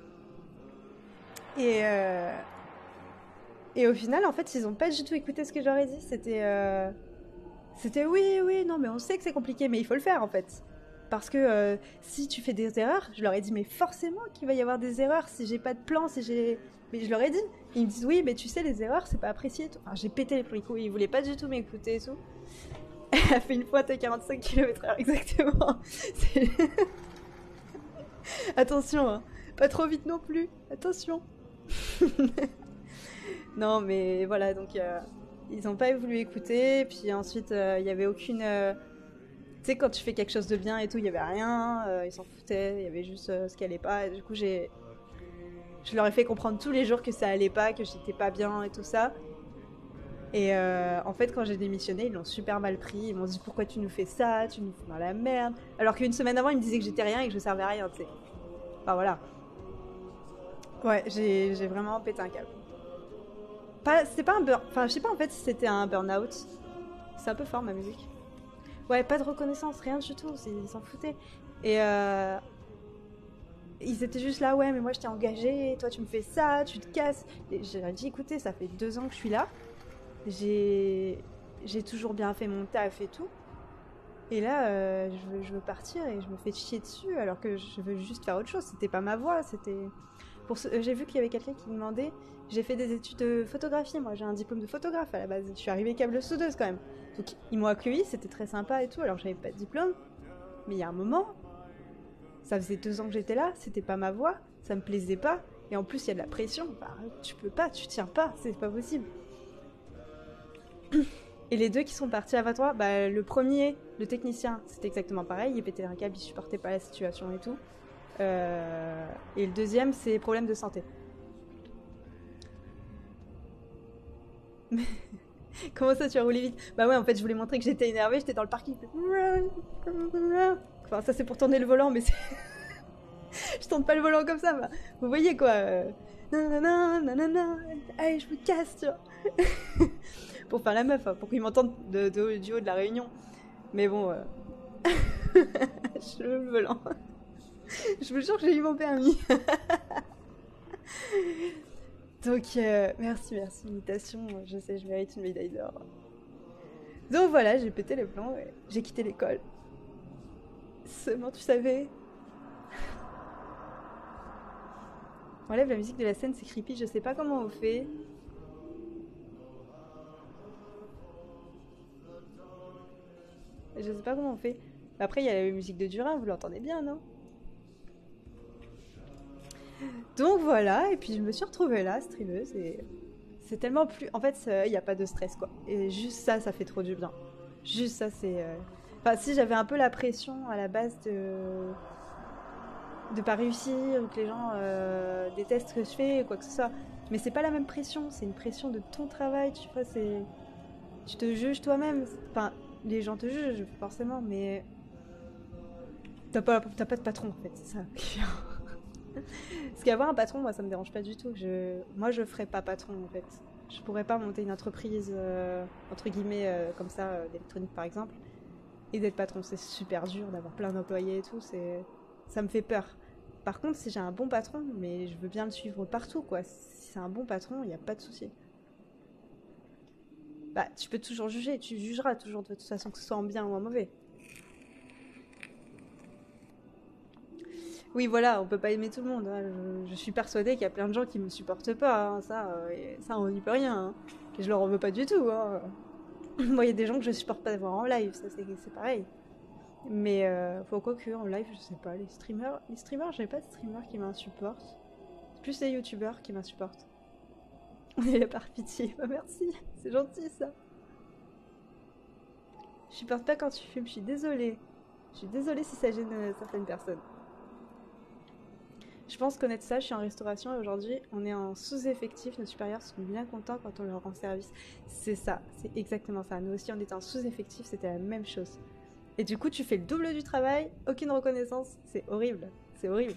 Speaker 1: Et au final, en fait, ils ont pas du tout écouté ce que j'aurais dit. C'était oui, non, mais on sait que c'est compliqué, mais il faut le faire en fait. Parce que si tu fais des erreurs, je leur ai dit, mais forcément qu'il va y avoir des erreurs si j'ai pas de plan, si j'ai. Mais je leur ai dit. Ils me disent, oui, mais tu sais, les erreurs, c'est pas apprécié. Enfin, j'ai pété les plombs, ils voulaient pas du tout m'écouter et tout. Elle a fait une fois à 45 km/h exactement. Attention, hein. Pas trop vite non plus. Attention. Non, mais voilà, donc ils n'ont pas voulu écouter. Puis ensuite, il n'y avait aucune. Tu sais, quand tu fais quelque chose de bien et tout, il n'y avait rien. Ils s'en foutaient, il y avait juste ce qui allait pas. Et du coup, je leur ai fait comprendre tous les jours que ça allait pas, que j'étais pas bien et tout ça. Et en fait, quand j'ai démissionné, ils l'ont super mal pris. Ils m'ont dit pourquoi tu nous fais ça, tu nous fous dans la merde. Alors qu'une semaine avant, ils me disaient que j'étais rien et que je servais à rien, tu sais. Enfin voilà. Ouais, j'ai vraiment pété un câble. C'était pas un burn. Enfin, je sais pas en fait si c'était un burn-out. C'est un peu fort ma musique. Ouais, pas de reconnaissance, rien du tout. Ils s'en foutaient. Et ils étaient juste là, ouais, mais moi je t'ai engagé, toi tu me fais ça, tu te casses. Et j'ai dit, écoutez, ça fait 2 ans que je suis là. J'ai toujours bien fait mon taf et tout. Et là, je veux partir et je me fais chier dessus alors que je veux juste faire autre chose. C'était pas ma voie, c'était. J'ai vu qu'il y avait quelqu'un qui me demandait. J'ai fait des études de photographie, moi j'ai un diplôme de photographe à la base. Je suis arrivée câble soudeuse quand même. Donc ils m'ont accueilli, c'était très sympa et tout, alors que j'avais pas de diplôme. Mais il y a un moment, ça faisait 2 ans que j'étais là, c'était pas ma voie, ça me plaisait pas. Et en plus il y a de la pression, bah, tu peux pas, tu tiens pas, c'est pas possible. Et les deux qui sont partis à 23, bah, le premier, le technicien, c'était exactement pareil, il pétait un câble, il supportait pas la situation et tout. Et le deuxième, c'est problème de santé. Comment ça, tu as roulé vite? Bah ouais, en fait, je voulais montrer que j'étais énervée, j'étais dans le parking. Enfin, ça c'est pour tourner le volant, mais je tourne pas le volant comme ça, bah. Vous voyez quoi. Nanana, nanana, allez, je me casse, tu vois. Pour faire la meuf, hein, pour qu'ils m'entendent du haut de la réunion. Mais bon, je le volant. Je vous jure que j'ai eu mon permis. Donc, merci, imitation. Je sais, je mérite une médaille d'or. Donc voilà, j'ai pété les plombs, ouais. J'ai quitté l'école. Seulement, tu savais. On enlève la musique de la scène, c'est creepy, je sais pas comment on fait. Je sais pas comment on fait. Après, il y a la musique de Durin, vous l'entendez bien, non? Donc voilà, et puis je me suis retrouvée là, streameuse, et c'est tellement plus... En fait, il n'y a pas de stress, quoi. Et juste ça, ça fait trop du bien. Juste ça, c'est... Enfin, si j'avais un peu la pression à la base de pas réussir, ou que les gens détestent ce que je fais, ou quoi que ce soit. Mais c'est pas la même pression, c'est une pression de ton travail, tu vois, c'est... Tu te juges toi-même. Enfin, les gens te jugent, forcément, mais... T'as pas de patron, en fait, c'est ça. Parce qu'avoir un patron, moi, ça me dérange pas du tout. Moi, je ferais pas patron, en fait. Je pourrais pas monter une entreprise, entre guillemets, comme ça, d'électronique, par exemple, et d'être patron. C'est super dur d'avoir plein d'employés et tout. Ça me fait peur. Par contre, si j'ai un bon patron, mais je veux bien le suivre partout, quoi. Si c'est un bon patron, il n'y a pas de souci. Bah, tu peux toujours juger. Tu jugeras toujours de toute façon, que ce soit en bien ou en mauvais. Oui, voilà, on peut pas aimer tout le monde. Hein. Je suis persuadée qu'il y a plein de gens qui me supportent pas. Hein. Ça, on n'y peut rien. Hein. Et je leur en veux pas du tout. Hein. Moi, il y a des gens que je supporte pas voir en live, ça c'est pareil. Mais faut quoi que en live, je sais pas, les streamers, j'ai pas de streamers qui m'insupportent. C'est plus les youtubeurs qui m'insupportent. On est là par pitié. Bah, merci, c'est gentil ça. Je supporte pas quand tu fumes, je suis désolée. Je suis désolée si ça gêne certaines personnes. Je pense connaître ça, je suis en restauration et aujourd'hui on est en sous-effectif, nos supérieurs sont bien contents quand on leur rend service. C'est ça, c'est exactement ça. Nous aussi on était en sous-effectif, c'était la même chose. Et du coup tu fais le double du travail, aucune reconnaissance, c'est horrible, c'est horrible.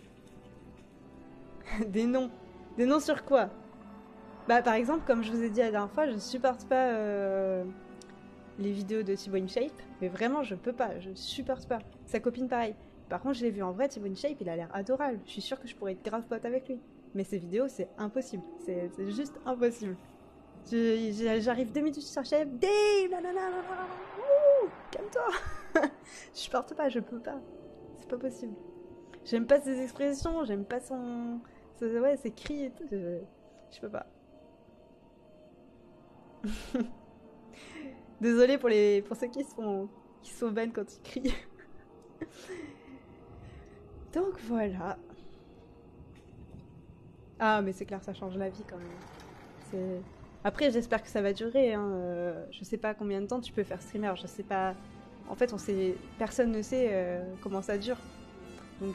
Speaker 1: Des noms sur quoi? Bah par exemple, comme je vous ai dit la dernière fois, je supporte pas les vidéos de Thibaut InShape, mais vraiment je peux pas, je supporte pas. Sa copine pareil. Par contre, je l'ai vu en vrai, Thibaut InShape, il a l'air adorable. Je suis sûre que je pourrais être grave pote avec lui. Mais ces vidéos, c'est impossible. C'est juste impossible. J'arrive 2 minutes sur chef. Dave, calme-toi. Je supporte pas, je peux pas. C'est pas possible. J'aime pas ses expressions, j'aime pas ses cris et tout. Je peux pas. Désolée pour ceux qui sont ban quand ils crient. Donc voilà. Ah mais c'est clair, ça change la vie quand même. Après j'espère que ça va durer. Hein. Je sais pas combien de temps tu peux faire streamer. Je sais pas. En fait personne ne sait comment ça dure. Donc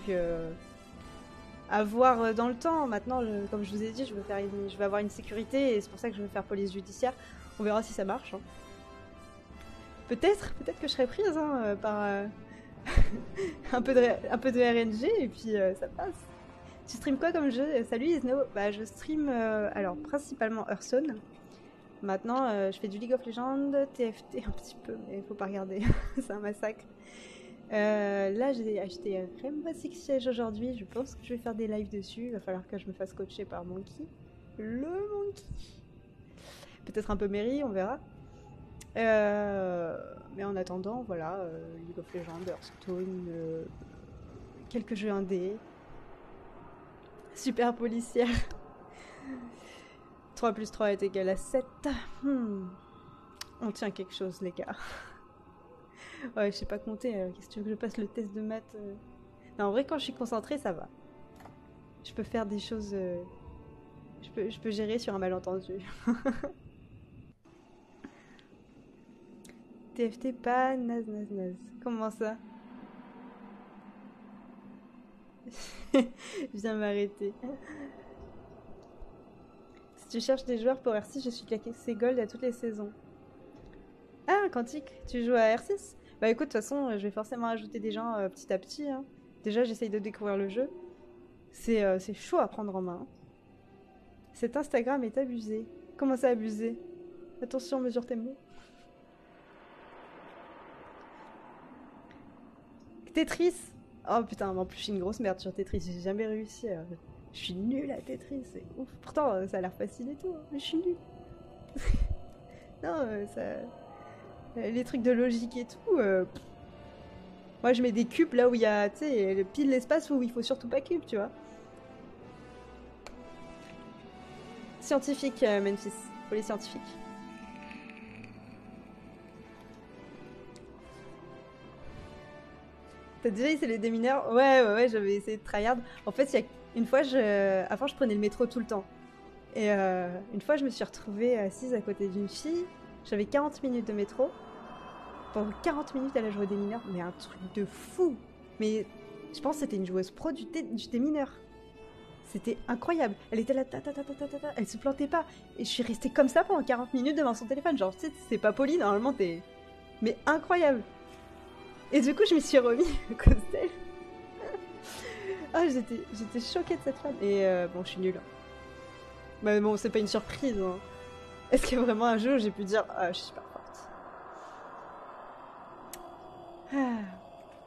Speaker 1: à voir dans le temps. Maintenant, comme je vous ai dit, je vais avoir une sécurité et c'est pour ça que je veux faire police judiciaire. On verra si ça marche. Hein. Peut-être que je serai prise hein, par un peu de RNG et puis ça passe. Tu stream quoi comme jeu? Salut Isno. Bah je stream alors principalement Hearthstone. Maintenant je fais du League of Legends, TFT un petit peu, mais faut pas regarder, c'est un massacre. Là j'ai acheté Rainbow Six Siege aujourd'hui, je pense que je vais faire des lives dessus, il va falloir que je me fasse coacher par Monkey. Le Monkey. Peut-être un peu Mary, on verra. Mais en attendant, voilà, League of Legends, Hearthstone, quelques jeux indés. Super policière. 3 plus 3 est égal à 7. On tient quelque chose, les gars. Ouais, je sais pas compter. Qu'est-ce que tu veux que je passe le test de maths Non, en vrai, quand je suis concentrée, ça va. Je peux faire des choses... Je peux gérer sur un malentendu. TFT pas naze. Comment ça? Viens m'arrêter. Si tu cherches des joueurs pour R6, je suis classé Gold à toutes les saisons. Ah, Quantique, tu joues à R6? Bah écoute, de toute façon, je vais forcément ajouter des gens petit à petit. Hein. Déjà, j'essaye de découvrir le jeu. C'est chaud à prendre en main. Cet Instagram est abusé. Comment ça abusé? Attention, mesure tes mots. Tetris. Oh putain, en plus je suis une grosse merde sur Tetris, j'ai jamais réussi. Je suis nulle à Tetris, c'est ouf. Pourtant ça a l'air facile et tout, hein, mais je suis nulle. Non, les trucs de logique et tout. Moi je mets des cubes là où il y a, tu sais, pile l'espace où il faut surtout pas cube, tu vois. Scientifique, Memphis, pour les scientifiques. T'as déjà essayé les démineurs? Ouais, j'avais essayé de tryhard. En fait, il y a une fois, avant, je prenais le métro tout le temps. Et une fois, je me suis retrouvée assise à côté d'une fille. J'avais 40 minutes de métro. Pendant 40 minutes, elle a joué des mineurs. Mais un truc de fou! Mais je pense que c'était une joueuse pro du démineur. C'était incroyable. Elle était là, elle se plantait pas. Et je suis restée comme ça pendant 40 minutes devant son téléphone. Genre, tu sais, c'est pas poli, normalement, t'es... Mais incroyable! Et du coup, je me suis remis à cause d'elle. Ah, j'étais choquée de cette femme. Et bon, je suis nulle. Mais bon, c'est pas une surprise. Hein. Est-ce qu'il y a vraiment un jeu où j'ai pu dire ah, je suis pas forte. Ah.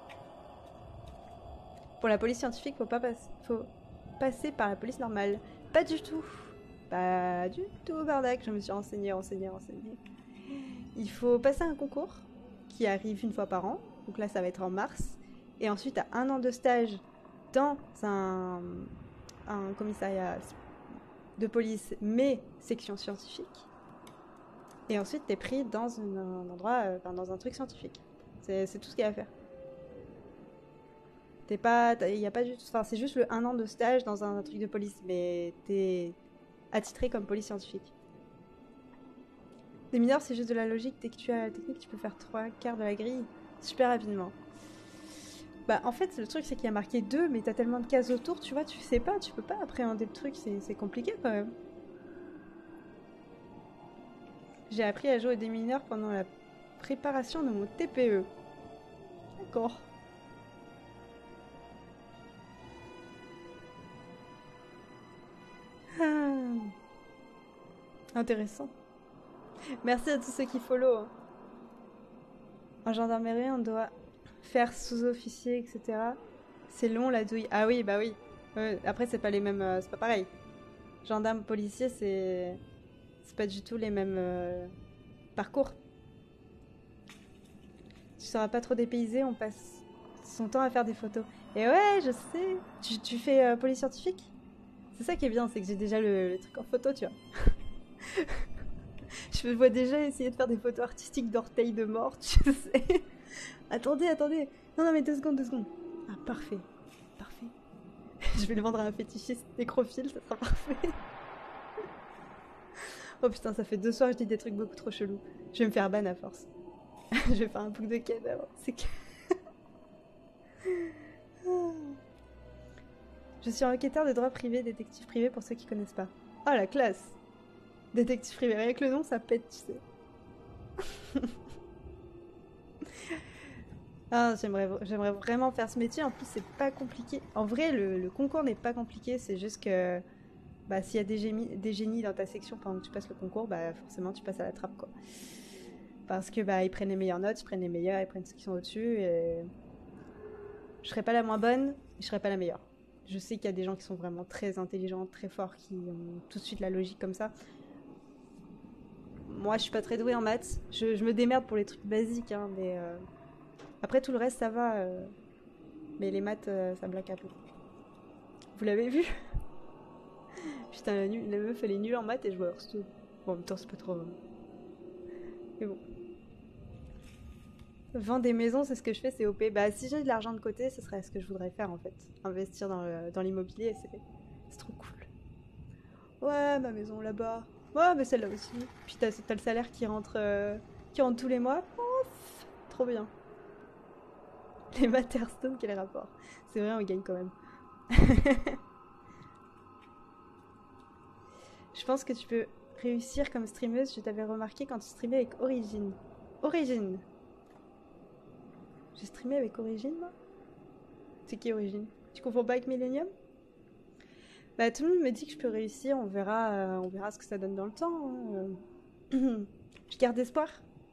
Speaker 1: Pour la police scientifique, faut passer par la police normale. Pas du tout. Pas du tout, Bardac. Je me suis renseignée. Il faut passer un concours qui arrive une fois par an. Donc là, ça va être en mars. Et ensuite, à 1 an de stage dans un commissariat de police, mais section scientifique. Et ensuite, t'es pris dans un endroit, dans un truc scientifique. C'est tout ce qu'il y a à faire. Y a pas du tout, enfin, c'est juste le 1 an de stage dans un truc de police, mais t'es attitré comme police scientifique. Des mineurs, c'est juste de la logique. Dès que tu as la technique, tu peux faire 3/4 de la grille super rapidement. Bah, en fait, le truc, c'est qu'il y a marqué 2, mais t'as tellement de cases autour, tu vois, tu sais pas, tu peux pas appréhender le truc, c'est compliqué quand même. J'ai appris à jouer aux démineurs pendant la préparation de mon TPE. D'accord. Ah. Intéressant. Merci à tous ceux qui follow. Hein. En gendarmerie, on doit faire sous-officier, etc. C'est long la douille. Ah oui, bah oui. Après, c'est pas les mêmes. C'est pas pareil. Gendarme, policier, c'est pas du tout les mêmes parcours. Tu seras pas trop dépaysé, on passe son temps à faire des photos. Et ouais, je sais. Tu fais police scientifique? C'est ça qui est bien, c'est que j'ai déjà le truc en photo, tu vois. Je me vois déjà essayer de faire des photos artistiques d'orteils de mort, tu sais. Attendez. Non, mais 2 secondes. Ah, parfait. Je vais le vendre à un fétichiste nécrophile, ça sera parfait. Oh putain, ça fait 2 soirs que je dis des trucs beaucoup trop chelous. Je vais me faire ban à force. Je vais faire un bouc de cadavre. C'est que... Je suis enquêteur de droit privé, détective privé pour ceux qui connaissent pas. Ah, la classe! Détective privé, rien que le nom, ça pète, tu sais. Ah, j'aimerais vraiment faire ce métier. En plus, c'est pas compliqué. En vrai, le concours n'est pas compliqué. C'est juste que bah, s'il y a des génies dans ta section pendant que tu passes le concours, bah, forcément, tu passes à la trappe, quoi. Parce que bah, ils prennent les meilleures notes, ils prennent les meilleurs, ils prennent ceux qui sont au-dessus. Et... je serais pas la moins bonne, je serais pas la meilleure. Je sais qu'il y a des gens qui sont vraiment très intelligents, très forts, qui ont tout de suite la logique comme ça. Moi, je suis pas très douée en maths. Je me démerde pour les trucs basiques, hein, mais après tout le reste, ça va. Mais les maths, ça me blaque un peu. Vous l'avez vu? Putain, la meuf, elle est nulle en maths et je vois Hearthstone. Bon, en même temps, c'est pas trop... Mais bon. Vendre des maisons, c'est ce que je fais, c'est OP. Bah, si j'ai de l'argent de côté, ce serait ce que je voudrais faire, en fait. Investir dans l'immobilier, c'est trop cool. Ouais, ma maison là-bas. Ouais, mais celle-là aussi. Puis t'as le salaire qui rentre tous les mois. Ouf, trop bien. Les maths Hearthstone, quel rapport? C'est vrai, on gagne quand même. Je pense que tu peux réussir comme streameuse. Je t'avais remarqué quand tu streamais avec Origin. Origin. J'ai streamé avec Origin, moi? C'est qui Origin? Tu confonds pas avec Millennium? Bah, tout le monde me dit que je peux réussir. On verra ce que ça donne dans le temps. Hein. Je garde espoir.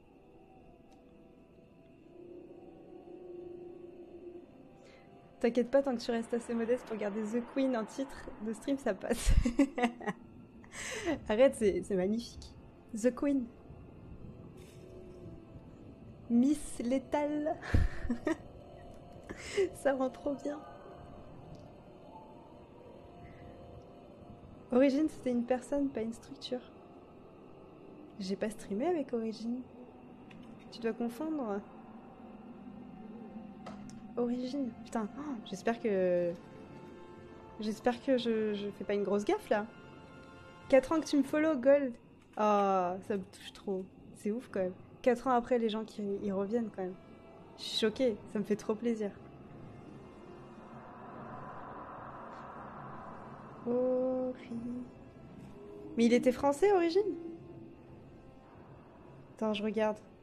Speaker 1: T'inquiète pas, tant que tu restes assez modeste pour garder The Queen en titre de stream, ça passe. Arrête, c'est magnifique. The Queen. Miss Létale. Ça rend trop bien. Origin, c'était une personne, pas une structure. J'ai pas streamé avec Origin. Tu dois confondre. Origine. Putain, oh, j'espère que je fais pas une grosse gaffe là. 4 ans que tu me follow, Gold. Ah, ça me touche trop. C'est ouf quand même. 4 ans après, les gens qui y reviennent quand même. Je suis choquée, ça me fait trop plaisir. Mais il était français, Origine? Attends, je regarde.